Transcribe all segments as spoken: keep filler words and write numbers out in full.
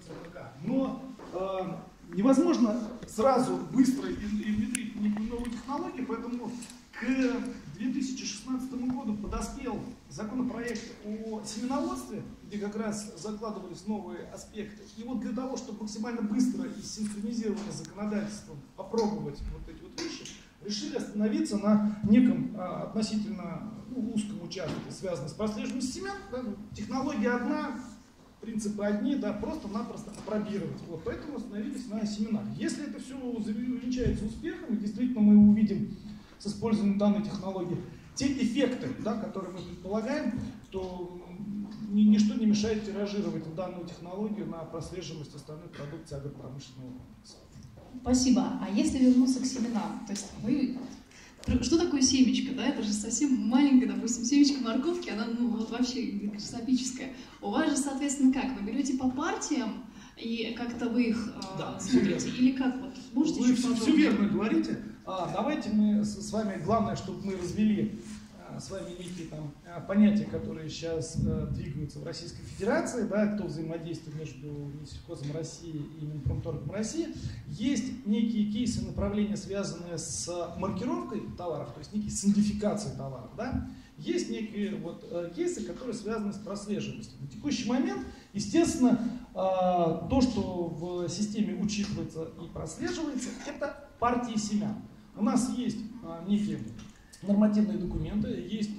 РПК. Но э, невозможно сразу быстро и, и внедрить некую новую технологию, поэтому к две тысячи шестнадцатому году подоспел законопроект о семеноводстве, где как раз закладывались новые аспекты. И вот для того, чтобы максимально быстро и синхронизированно с законодательством попробовать вот эти вот вещи, решили остановиться на неком а, относительно ну, узком участке, связанном с прослеживанием семян. Да, ну, технология одна, принципы одни, да, просто-напросто опробировать. Вот, поэтому остановились на семенах. Если это все увенчается успехом, и действительно мы увидим с использованием данной технологии те эффекты, да, которые мы предполагаем, то ничто не мешает тиражировать данную технологию на прослеживаемость остальной продукции агропромышленного комплекса. Спасибо. А если вернуться к семенам, то есть вы... Что такое семечко, да? Это же совсем маленькая, допустим, семечко морковки, она ну, вот вообще микроскопическая. У вас же, соответственно, как? Вы берете по партиям и как-то вы их да, э, смотрите? Или как? Вот, можете вы все, все верно говорите. А, давайте мы с, с вами, главное, чтобы мы развели а, с вами некие там а, понятия, которые сейчас а, двигаются в Российской Федерации, да, кто взаимодействует между Минсельхозом России и Минпромторгом России. Есть некие кейсы, направления, связанные с маркировкой товаров, то есть некие с идентификацией товаров. Да? Есть некие вот, а, кейсы, которые связаны с прослеживаемостью. На текущий момент, естественно, а, то, что в системе учитывается и прослеживается, это партии семян. У нас есть а, некие нормативные документы, есть,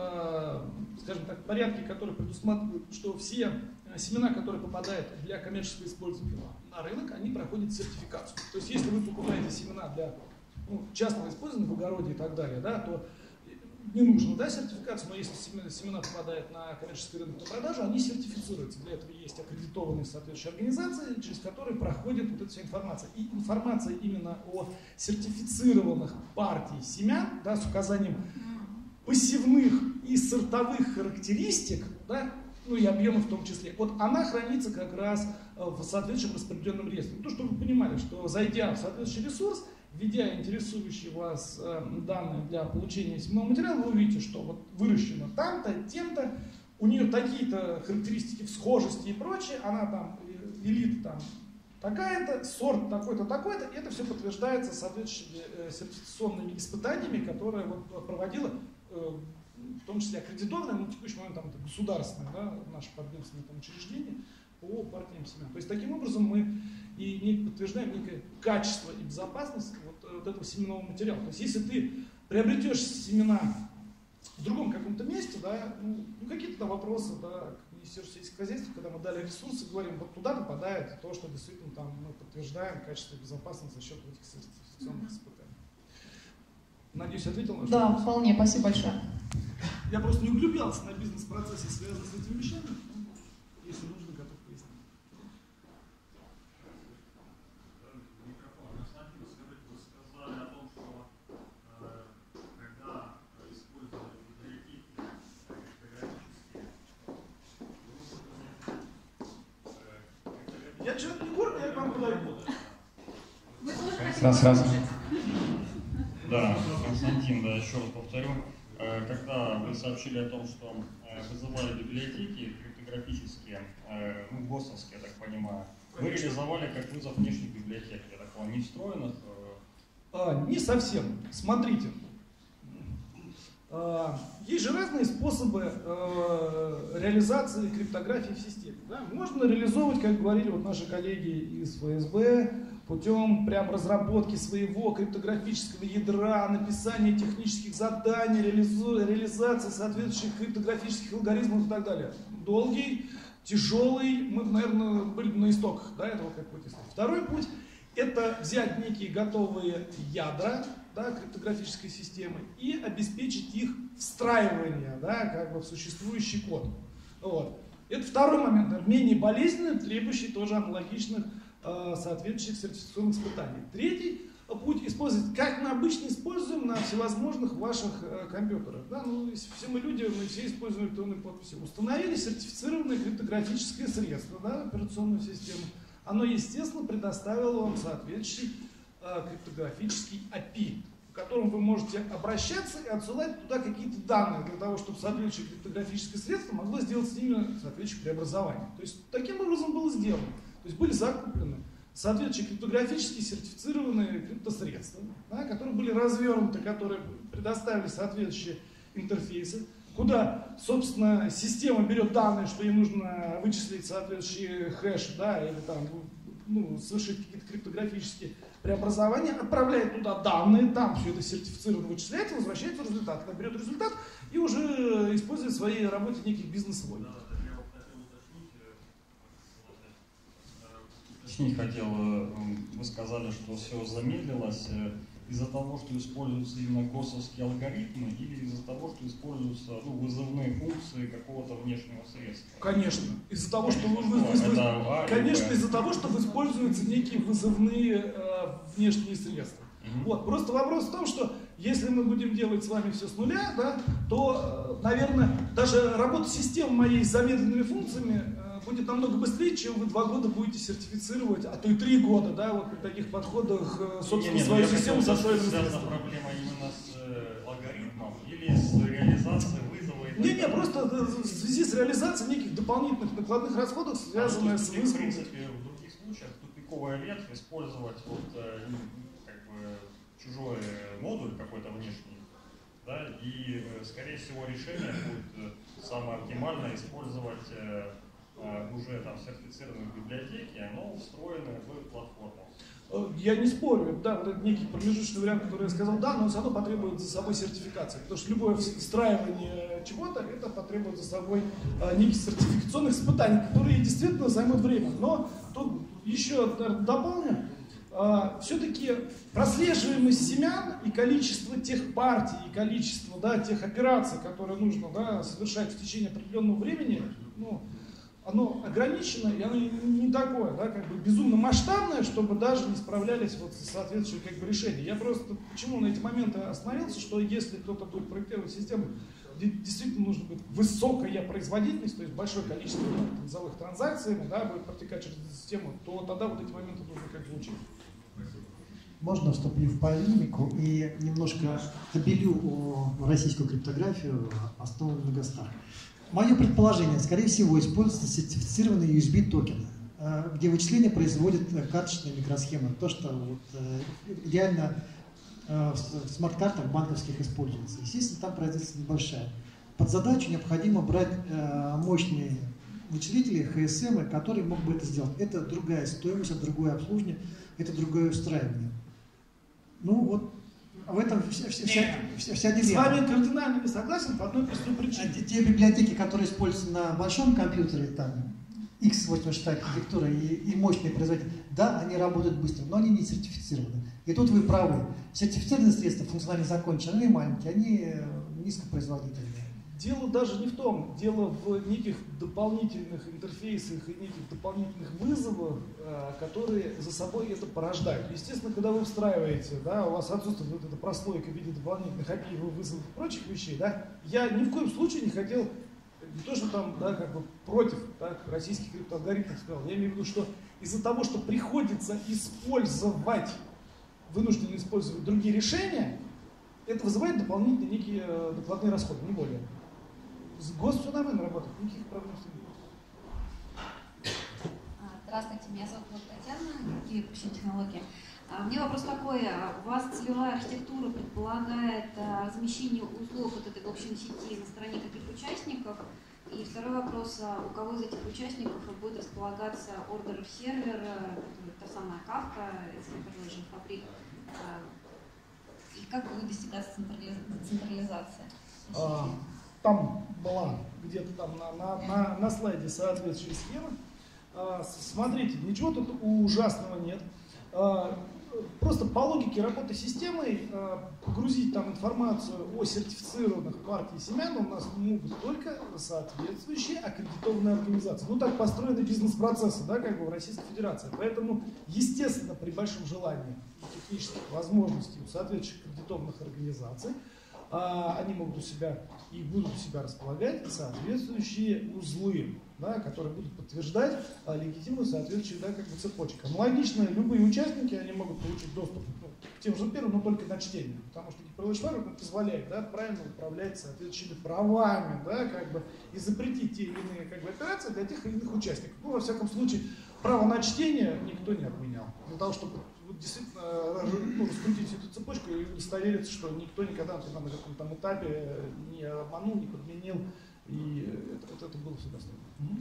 а, скажем так, порядки, которые предусматривают, что все семена, которые попадают для коммерческого использования на рынок, они проходят сертификацию. То есть, если вы покупаете семена для ну, частного использования в огороде и так далее, да, то не нужно да, сертификацию, но если семена попадают на коммерческий рынок на продажу, они сертифицируются. Для этого есть аккредитованные соответствующие организации, через которые проходит вот эта вся информация. И информация именно о сертифицированных партиях семян да, с указанием посевных и сортовых характеристик, да, ну и объемов в том числе, вот она хранится как раз в соответствующем распределенном реестре. То, чтобы вы понимали, что зайдя в соответствующий ресурс, введя интересующие вас э, данные для получения семенного материала, вы увидите, что вот выращено там-то, тем-то, у нее такие-то характеристики схожести и прочее, она там, элит там такая-то, сорт такой-то, такой-то, и это все подтверждается соответствующими э, сертификационными испытаниями, которые вот, проводила, э, в том числе аккредитованное, но на текущий момент там, это государственное, да, наше подведомственное там, учреждение, по партиям семян. То есть таким образом мы и не подтверждаем некое качество и безопасность вот, вот этого семенного материала. То есть если ты приобретешь семена в другом каком-то месте, да, ну, ну какие-то там вопросы, да, к Министерству сельского хозяйства, когда мы дали ресурсы, говорим, вот туда попадает то, что действительно там мы подтверждаем качество и безопасность за счет этих сертификационных испытаний. Надеюсь, ответил на ваш Да, вопрос? вполне, спасибо большое. Я просто не углублялся на бизнес-процессе, связанные с этими вещами. Если нужно, готов пояснить. Микрофон. Константин, скажите, вы сказали о том, что э, когда использовали библиотеки криптографические, я человек не гордый, я к вам подойду. Сразу, сразу. Да, Константин, да, еще раз повторю. Когда вы сообщили о том, что вызывали библиотеки криптографические, ну, ГОСТовские, я так понимаю, вы реализовали как вызов внешних библиотек, я так понимаю, не встроенных? А, не совсем. Смотрите. А, есть же разные способы а, реализации криптографии в системе. Да? Можно реализовывать, как говорили вот наши коллеги из ФСБ, путем прям разработки своего криптографического ядра, написания технических заданий, реализу... реализации соответствующих криптографических алгоритмов и так далее. Долгий, тяжелый, мы, наверное, были на истоках да, этого как пути. Второй путь – это взять некие готовые ядра да, криптографической системы и обеспечить их встраивание да, как бы в существующий код. Вот. Это второй момент, наверное, менее болезненный, требующий тоже аналогичных соответствующих сертификационных испытаний. Третий путь использовать, как мы обычно используем на всевозможных ваших э, компьютерах. Да? Ну, все мы люди, мы все используем электронные подписи. Установили сертифицированное криптографическое средство, да, операционную систему. Оно, естественно, предоставило вам соответствующий э, криптографический эй пи ай, в котором вы можете обращаться и отсылать туда какие-то данные для того, чтобы соответствующее криптографическое средство могло сделать с ними соответствующее преобразование. То есть таким образом было сделано. То есть были закуплены соответствующие криптографически сертифицированные криптосредства, да, которые были развернуты, которые предоставили соответствующие интерфейсы, куда, собственно, система берет данные, что ей нужно вычислить соответствующий хэш, да, или там, ну, совершить какие-то криптографические преобразования, отправляет туда данные, там все это сертифицированно вычисляется, возвращается результат. Она берет результат и уже использует в своей работе неких бизнес-логик. Уточнить хотел, вы сказали, что все замедлилось из-за того, что используются именно госовские алгоритмы, или из-за того, что используются, ну, вызывные функции какого-то внешнего средства? Конечно. Из-за того, что, вы, вы, вы, вы, а, конечно, из-за того, что используются некие вызывные э, внешние средства. Угу. Вот. Просто вопрос в том, что если мы будем делать с вами все с нуля, да, то, наверное, даже работа системы моей с замедленными функциями э, будет намного быстрее, чем вы два года будете сертифицировать, а то и три года, да, вот при таких подходах, э, собственно, не, не, свою систему со своими средствами. Проблема именно с э, алгоритмом или с реализацией вызова? Не-не, просто в связи с реализацией неких дополнительных накладных расходов, связанных а с вызовом. В принципе, в других случаях тупиковая ветвь использовать вот, э, как бы, чужой модуль какой-то внешний, да, и, скорее всего, решение будет самое оптимальное использовать э, э, уже там сертифицированные библиотеки, но встроенные в платформу. Я не спорю, да, вот это некий промежуточный вариант, который я сказал, да, но он все равно потребует за собой сертификации, потому что любое встраивание чего-то, это потребует за собой э, неких сертификационных испытаний, которые действительно займут время. Но тут еще дополню. Все-таки прослеживаемость семян и количество тех партий, и количество, да, тех операций, которые нужно, да, совершать в течение определенного времени, ну, оно ограничено, и оно не такое, да, как бы безумно масштабное, чтобы даже не справлялись вот с соответствующим, как бы, решением. Я просто почему на эти моменты остановился, что если кто-то будет проектировать систему, действительно нужно быть высокая производительность, то есть большое количество низовых транзакций, да, будет протекать через эту систему, то тогда вот эти моменты нужно как бы учить. Можно вступлю в полемику и немножко обелю о российскую криптографию, основанную на ГОСТах. Мое предположение, скорее всего, используются сертифицированные ю эс би-токены, где вычисления производят карточные микросхемы. То, что вот, реально в смарт-картах банковских используется. Естественно, там производительность небольшая. Под задачу необходимо брать мощные вычислители, эйч эс эм, которые могут бы это сделать. Это другая стоимость, это другое обслуживание, это другое устраивание. Ну вот в этом вся, вся, вся, вся дилемма. С вами кардинально не согласен по одной простой причине. А те библиотеки, которые используются на большом компьютере, там, икс восемьдесят шесть архитектура и, и мощные производители, да, они работают быстро, но они не сертифицированы. И тут вы правы. Сертифицированные средства функционально закончены, они маленькие, они низкопроизводительные. Дело даже не в том, дело в неких дополнительных интерфейсах и неких дополнительных вызовах, которые за собой это порождают. Естественно, когда вы встраиваете, да, у вас отсутствует вот эта прослойка в виде дополнительных эй пи ай вызовов и прочих вещей, да, я ни в коем случае не хотел, не то что там, да, как бы против, да, российских криптоалгоритмов сказал, я имею в виду, что из-за того, что приходится использовать, вынуждены использовать другие решения, это вызывает дополнительные некие докладные расходы, не более. С ГОСТ все нормально работает, никаких проблем с этим нет. Здравствуйте, меня зовут Татьяна, Киев технологии. У меня вопрос такой, у вас целевая архитектура предполагает размещение узлов вот этой блокчейн-сети на стороне каких участников? И второй вопрос, у кого из этих участников будет располагаться ордер-сервер, та самая Kafka, Information Fabric, и как будет достигаться децентрализация? А, там была где-то там на, на, на, на слайде соответствующая схема. А, смотрите, ничего тут ужасного нет. А, просто по логике работы системой а, погрузить там информацию о сертифицированных партиях семян у нас могут только соответствующие аккредитованные организации. Ну так построены бизнес-процессы, да, как бы в Российской Федерации. Поэтому, естественно, при большом желании и технических возможностей у соответствующих аккредитованных организаций а, они могут у себя и будут у себя располагать соответствующие узлы, да, которые будут подтверждать а, легитимную соответствующую, да, как бы цепочек. Аналогично любые участники они могут получить доступ, ну, к тем же первым, но только на чтение. Потому что гипервелочный файлинг позволяет, да, правильно управлять соответствующими правами, да, как бы, и запретить те или иные, как бы, операции для тех или иных участников. Ну, во всяком случае, право на чтение никто не отменял. Для того, чтобы вот, действительно ну, раскрутить эту цепочку и удостовериться, что никто никогда например, на каком-то там этапе не обманул, не подменил, и это, это, это было все достойно. Угу.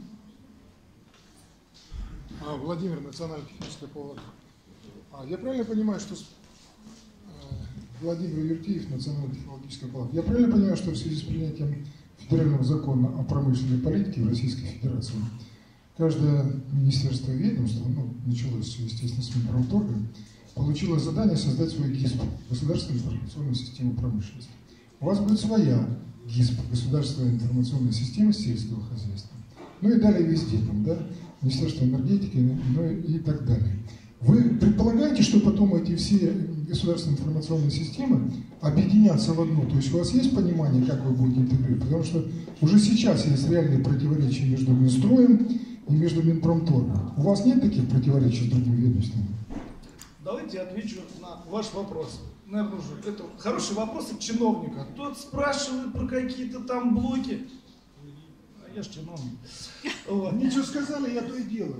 А, Владимир, Национально-техническая палата. А, я правильно понимаю, что... Владимир Юртиев, Национально-технологическая палата. Я правильно понимаю, что в связи с принятием федерального закона о промышленной политике в Российской Федерации каждое министерство и ведомство, ну, началось, естественно, с Минпромторга, получило задание создать свой ГИСП, Государственную информационную систему промышленности. У вас будет своя ГИСП, Государственная информационная система сельского хозяйства. Ну и далее везде, там, да, Министерство энергетики, ну и так далее. Вы предполагаете, что потом эти все государственные информационные системы объединятся в одну? То есть у вас есть понимание, как вы будете интегрировать? Потому что уже сейчас есть реальные противоречия между Минстроем и между Минпромторгом. У вас нет таких противоречий с другими ведомствами? Давайте я отвечу на ваш вопрос. Наверное, уже это хороший вопрос от чиновника. Тот спрашивает про какие-то там блоки. А я ж чиновник. Вот. Ничего сказали, я то и делаю.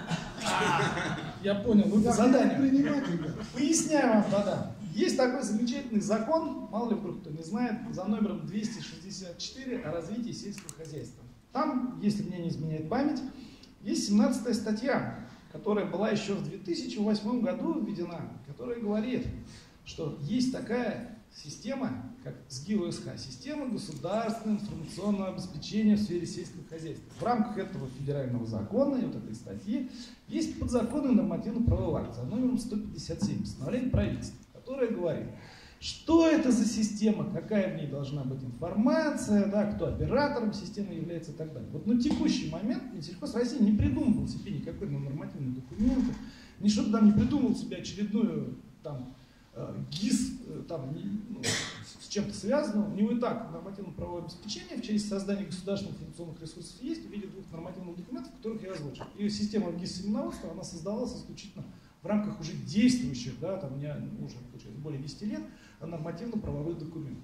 Я понял, вы по заданию. Поясняю вам тогда. Есть такой замечательный закон, мало ли вдруг кто не знает, за номером двести шестьдесят четыре о развитии сельского хозяйства. Там, если мне не изменяет память, есть семнадцатая статья, которая была еще в две тысячи восьмом году введена, которая говорит, что есть такая система, как СГИ-ОСХ, система государственного информационного обеспечения в сфере сельского хозяйства. В рамках этого федерального закона и вот этой статьи есть подзаконный нормативно-правовой акт за номером сто пятьдесят семь, постановление правительства, которое говорит, что это за система, какая в ней должна быть информация, да, кто оператором системы является и так далее. Вот на текущий момент Минсельхоз России не придумывал себе никакой нормативный документ, ни чтобы там не придумал себе очередную там, ГИС там, ну, с чем-то связано. У него и так нормативно-правовое обеспечение в части создания государственных информационных ресурсов есть в виде двух нормативных документов, которых я озвучил. И система ГИС-семеноводства, она создавалась исключительно в рамках уже действующих, да, там, не, уже получается, более десяти лет, нормативно-правовых документов.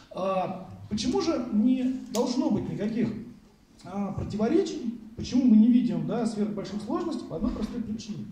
А, почему же не должно быть никаких а, противоречий? Почему мы не видим, да, сверхбольших сложностей? По одной простой причине.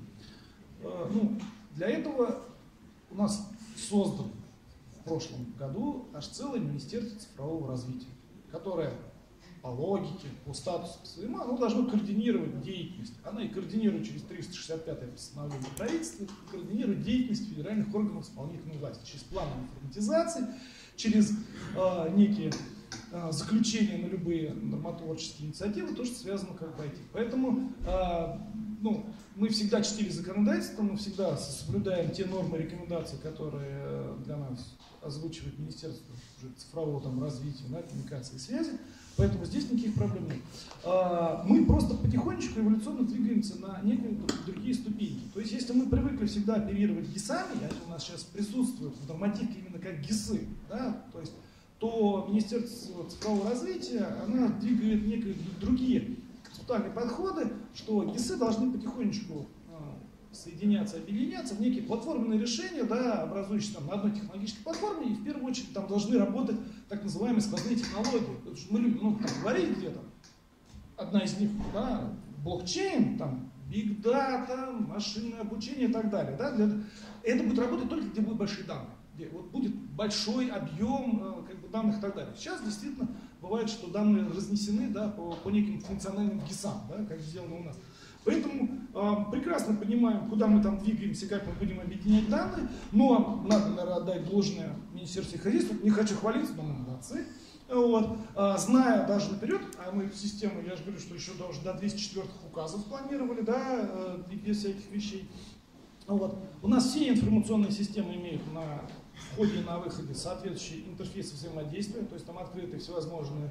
А, ну, для этого у нас создан в прошлом году аж целое Министерство цифрового развития, которое по логике, по статусу, по своему, оно должно координировать деятельность. Оно и координирует через триста шестьдесят пятое постановление правительства, и координирует деятельность федеральных органов исполнительной власти через планы информатизации, через э, некие э, заключения на любые нормотворческие инициативы, то, что связано как бы ай ти. Поэтому э, ну, мы всегда чтили законодательство, мы всегда соблюдаем те нормы и рекомендации, которые для нас озвучивает Министерство уже цифрового там, развития, да, коммуникации и связи. Поэтому здесь никаких проблем нет. А, мы просто потихонечку эволюционно двигаемся на некие другие ступеньки. То есть, если мы привыкли всегда оперировать ГИСами, они у нас сейчас присутствуют в нормативке именно как ГИСы, да, то есть, то Министерство цифрового развития, она двигает некие другие концептуальные подходы, что ГИСы должны потихонечку соединяться, объединяться в некие платформенные решения, да, образующиеся там, на одной технологической платформе, и в первую очередь там должны работать так называемые сквозные технологии. Потому что мы любим, ну, там, говорить где-то, одна из них, да, блокчейн, там, big data, машинное обучение и так далее. Да, для... Это будет работать только где будут большие данные, где вот будет большой объем как бы, данных и так далее. Сейчас действительно бывает, что данные разнесены, да, по, по неким функциональным ГИСам, да, как сделано у нас. Поэтому э, прекрасно понимаем, куда мы там двигаемся, как мы будем объединять данные, но надо, наверное, отдать должное Министерству хозяйства, не хочу хвалиться, но мы молодцы. Вот. Э, зная даже наперед, а мы систему, я же говорю, что еще даже до двухсот четвёртых указов планировали, да, э, без всяких вещей. Вот. У нас все информационные системы имеют на входе и на выходе соответствующие интерфейсы взаимодействия, то есть там открыты всевозможные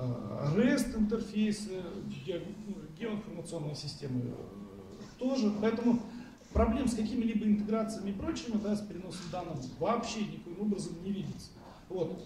REST интерфейсы, геоинформационные системы тоже. Поэтому проблем с какими-либо интеграциями и прочими, да, с переносом данных вообще никаким образом не видится. Вот.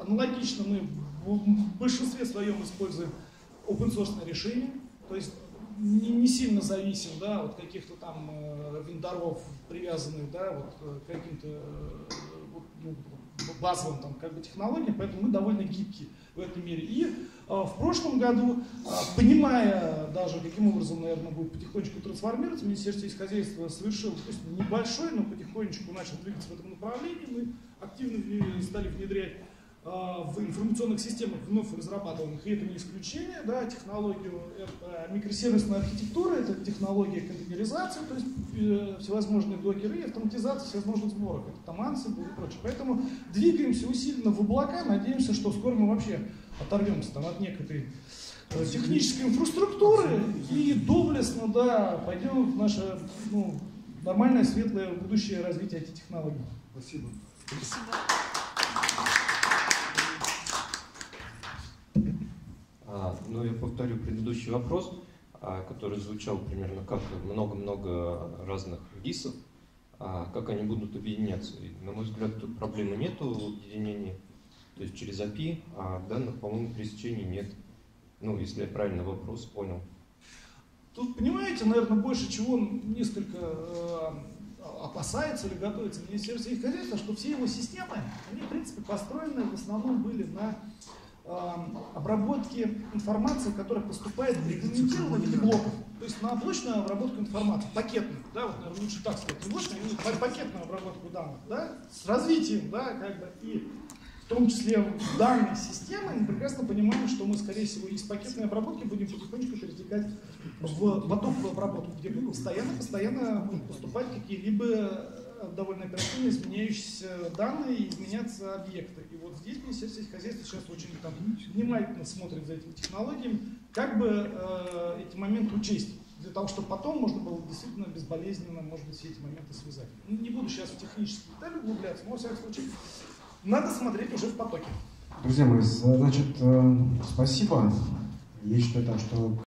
Аналогично мы в большинстве своем используем open source решения. То есть не, не сильно зависим, да, от каких-то там вендоров, привязанных, да, вот, к каким-то вот, ну, базовым там, как бы, технологиям, поэтому мы довольно гибкие в этом мире. И а, в прошлом году, а, понимая даже, каким образом, наверное, будет потихонечку трансформироваться, Министерство сельскохозяйства совершило, то есть небольшой, но потихонечку начал двигаться в этом направлении. Мы активно стали внедрять а, в информационных системах вновь разрабатываемых, и это не исключение, да, технологию, это микросервисная архитектура, это технология контейнеризации, то есть э, всевозможные докеры и автоматизация всевозможных сборок, это там Ansible и прочее. Поэтому двигаемся усиленно в облака, надеемся, что скоро мы вообще оторвемся там от некой э, технической инфраструктуры и доблестно, да, пойдем в наше, ну, нормальное, светлое будущее развитие этих технологий. Спасибо. Спасибо. А, ну, я повторю предыдущий вопрос, а, который звучал примерно как много-много разных дисов, а, как они будут объединяться. И, на мой взгляд, тут проблемы нету в объединении, то есть через эй пи, а данных, по-моему, пересечений нет. Ну, если я правильно вопрос понял. Тут, понимаете, наверное, больше чего несколько э, опасается или готовится Министерство сельскохозяйства, что все его системы, они, в принципе, построены в основном были на обработки информации, которая поступает в регламентированном виде блоков. То есть на блочную обработку информации, пакетную, да, вот, наверное, лучше так сказать, не блочную, а пакетную обработку данных, да, с развитием, да, как бы, и в том числе данной системы, мы прекрасно понимаем, что мы, скорее всего, из пакетной обработки будем потихонечку перетекать в потоковую обработку, где будут постоянно-постоянно будут поступать какие-либо довольно оперативно изменяющиеся данные и изменяться объекты. И вот здесь Министерство сельскохозяйства сейчас очень там, внимательно смотрит за этими технологиями, как бы э, эти моменты учесть, для того, чтобы потом можно было действительно безболезненно, может быть, все эти моменты связать. Ну, не буду сейчас в технические детали углубляться, но, во всяком случае, надо смотреть уже в потоке. Друзья мои, значит, спасибо. Я считаю, что